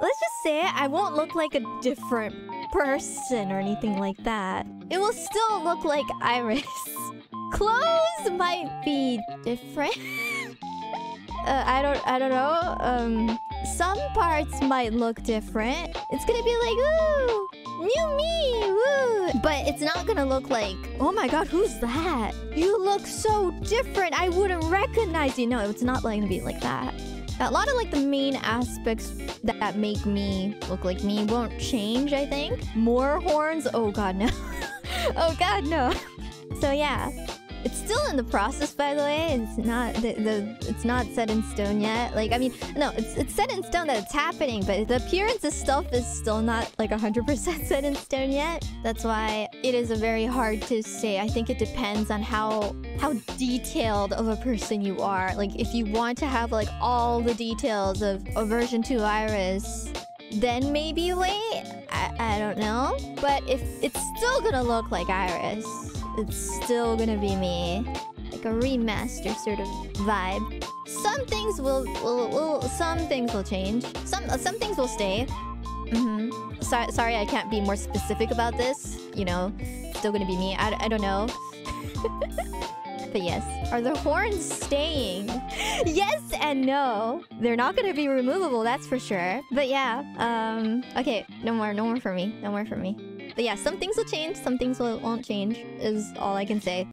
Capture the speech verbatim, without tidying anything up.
let's just say I won't look like a different person or anything like that. It will still look like IRyS. Clothes might be different. uh, I don't I don't know. Um some parts might look different. It's gonna be like, ooh, new me, woo. But it's not gonna look like, oh my god, who's that? You look so different. I wouldn't recognize you. No, it's not like gonna be like that. A lot of like the main aspects that make me look like me won't change, I think. More horns? Oh god, no. Oh god, no. So yeah. It's still in the process, by the way. It's not the, the it's not set in stone yet. Like, I mean, no, it's it's set in stone that it's happening, but the appearance of stuff is still not like one hundred percent set in stone yet. That's why it is a very hard to say. I think it depends on how how detailed of a person you are. Like, if you want to have like all the details of a version two IRyS, then maybe wait. I, I don't know. But if it's still gonna look like IRyS, it's still gonna be me. Like a remaster sort of vibe. Some things will, will, will some things will change. Some uh, some things will stay. Mm-hmm. So, sorry, I can't be more specific about this. You know, still gonna be me. I, I don't know. But yes. Are the horns staying? Yes and no. They're not gonna be removable, that's for sure. But yeah. Um. Okay. No more. No more for me. No more for me. But yeah, some things will change, some things will, won't change, is all I can say.